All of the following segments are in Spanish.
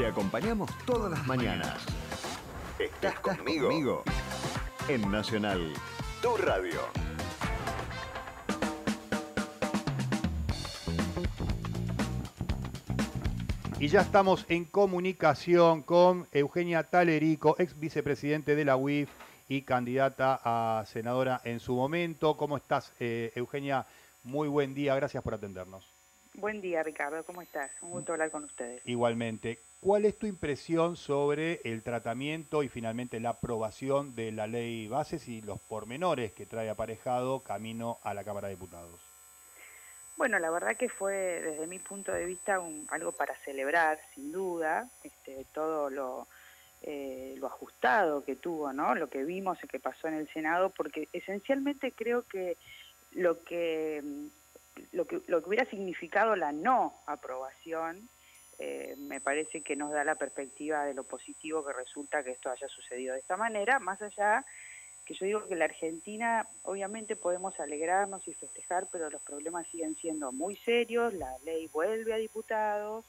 Te acompañamos todas las mañanas. Estás conmigo en Nacional, tu radio. Y ya estamos en comunicación con Eugenia Talerico, ex vicepresidente de la UIF y candidata a senadora en su momento. ¿Cómo estás, Eugenia? Muy buen día, gracias por atendernos. Buen día, Ricardo, ¿cómo estás? Un gusto hablar con ustedes. Igualmente. ¿Cuál es tu impresión sobre el tratamiento y finalmente la aprobación de la ley bases y los pormenores que trae aparejado camino a la Cámara de Diputados? Bueno, la verdad que fue, desde mi punto de vista, algo para celebrar, sin duda, todo lo ajustado que tuvo, ¿no? Lo que vimos y que pasó en el Senado, porque esencialmente creo que lo que hubiera significado la no aprobación, me parece que nos da la perspectiva de lo positivo que resulta que esto haya sucedido de esta manera, más allá que yo digo que la Argentina, obviamente podemos alegrarnos y festejar, pero los problemas siguen siendo muy serios, la ley vuelve a diputados,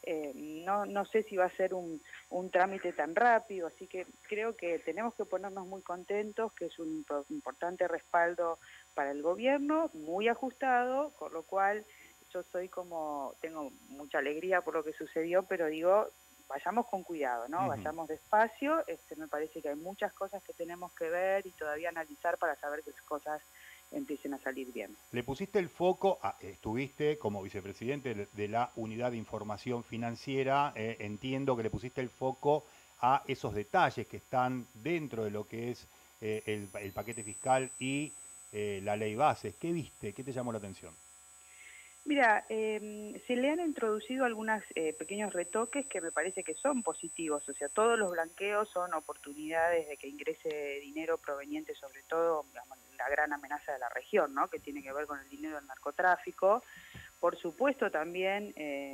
no sé si va a ser un trámite tan rápido, así que creo que tenemos que ponernos muy contentos, que es un importante respaldo para el gobierno, muy ajustado, con lo cual yo tengo mucha alegría por lo que sucedió, pero digo, vayamos con cuidado, ¿no? Vayamos despacio, me parece que hay muchas cosas que tenemos que ver y todavía analizar para saber que las cosas empiecen a salir bien. Le pusiste el foco, estuviste como vicepresidente de la Unidad de Información Financiera, entiendo que le pusiste el foco a esos detalles que están dentro de lo que es el paquete fiscal y la ley bases. ¿Qué viste? ¿Qué te llamó la atención? Mira, se le han introducido algunos pequeños retoques que me parece que son positivos, o sea, todos los blanqueos son oportunidades de que ingrese dinero proveniente sobre todo, digamos, la gran amenaza de la región, ¿no? Que tiene que ver con el dinero del narcotráfico. Por supuesto también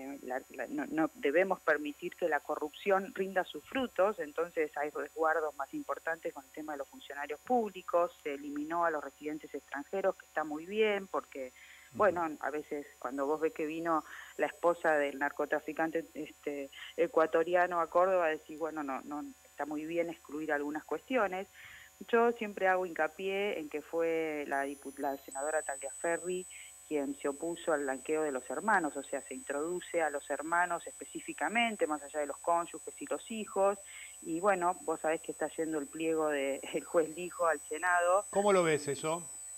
no debemos permitir que la corrupción rinda sus frutos, entonces hay resguardos más importantes con el tema de los funcionarios públicos, se eliminó a los residentes extranjeros, que está muy bien, porque bueno, a veces cuando vos ves que vino la esposa del narcotraficante ecuatoriano a Córdoba, decís, bueno, no está muy bien excluir algunas cuestiones. Yo siempre hago hincapié en que fue la senadora Tagliaferri quien se opuso al blanqueo de los hermanos, o sea, se introduce a los hermanos específicamente, más allá de los cónyuges y los hijos, y bueno, vos sabés que está yendo el pliego del juez Lijo al Senado. ¿Cómo lo ves eso?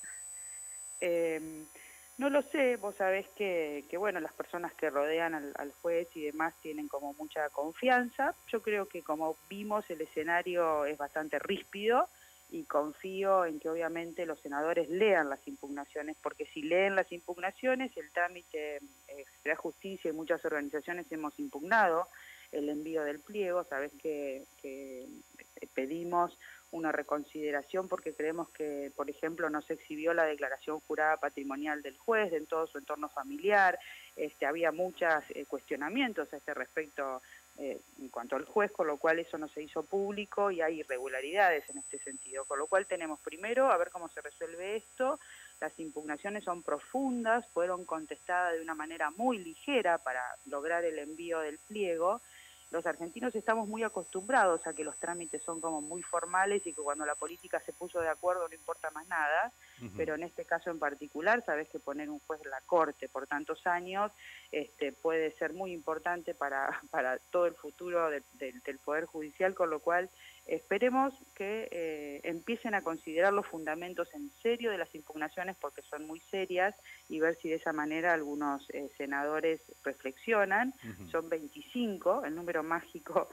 No lo sé, vos sabés que bueno, las personas que rodean al juez y demás tienen como mucha confianza. Yo creo que como vimos el escenario es bastante ríspido y confío en que obviamente los senadores lean las impugnaciones, porque si leen las impugnaciones, el trámite de la justicia y muchas organizaciones hemos impugnado el envío del pliego. Sabés que pedimos una reconsideración porque creemos que, por ejemplo, no se exhibió la declaración jurada patrimonial del juez en todo su entorno familiar, había muchos cuestionamientos a este respecto en cuanto al juez, con lo cual eso no se hizo público y hay irregularidades en este sentido, con lo cual tenemos primero a ver cómo se resuelve esto. Las impugnaciones son profundas, fueron contestadas de una manera muy ligera para lograr el envío del pliego. Los argentinos estamos muy acostumbrados a que los trámites son como muy formales y que cuando la política se puso de acuerdo no importa más nada, pero en este caso en particular, sabés que poner un juez en la corte por tantos años puede ser muy importante para todo el futuro del Poder Judicial, con lo cual esperemos que empiecen a considerar los fundamentos en serio de las impugnaciones porque son muy serias y ver si de esa manera algunos senadores reflexionan. Son 25, el número mágico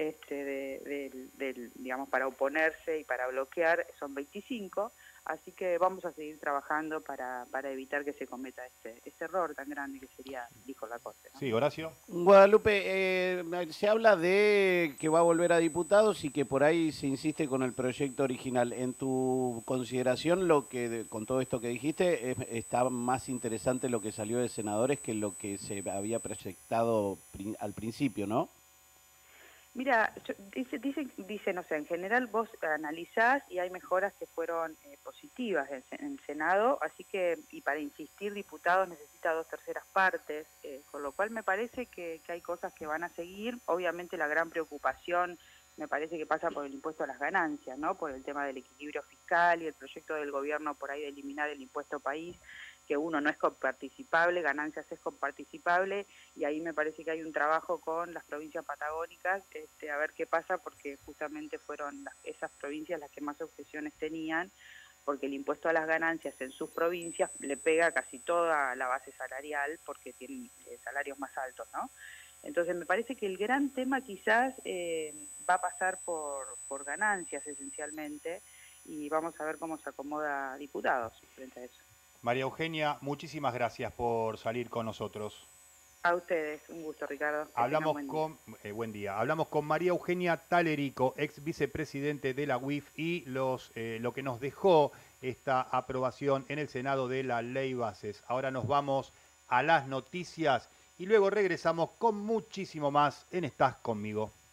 digamos, para oponerse y para bloquear son 25, así que vamos a seguir trabajando para evitar que se cometa este error tan grande que sería, dijo la Corte, ¿no? Sí, Horacio. Guadalupe, se habla de que va a volver a diputados y que por ahí se insiste con el proyecto original. En tu consideración, con todo esto que dijiste, está más interesante lo que salió de senadores que lo que se había proyectado al principio, ¿no? Mira, dice, no sé, en general vos analizás y hay mejoras que fueron positivas en el Senado, así que, y para insistir, diputados necesita 2/3 partes, con lo cual me parece que hay cosas que van a seguir. Obviamente la gran preocupación me parece que pasa por el impuesto a las ganancias, ¿no? Por el tema del equilibrio fiscal y el proyecto del gobierno por ahí de eliminar el impuesto país, que uno no es comparticipable, ganancias es comparticipable, y ahí me parece que hay un trabajo con las provincias patagónicas, a ver qué pasa, porque justamente fueron esas provincias las que más objeciones tenían, porque el impuesto a las ganancias en sus provincias le pega a casi toda la base salarial, porque tienen salarios más altos, ¿no? Entonces me parece que el gran tema quizás va a pasar por ganancias esencialmente, y vamos a ver cómo se acomoda diputados frente a eso. María Eugenia, muchísimas gracias por salir con nosotros. A ustedes, un gusto, Ricardo. Hablamos buen día. Hablamos con María Eugenia Talerico, ex vicepresidente de la UIF, y lo que nos dejó esta aprobación en el Senado de la Ley Bases. Ahora nos vamos a las noticias y luego regresamos con muchísimo más en Estás Conmigo.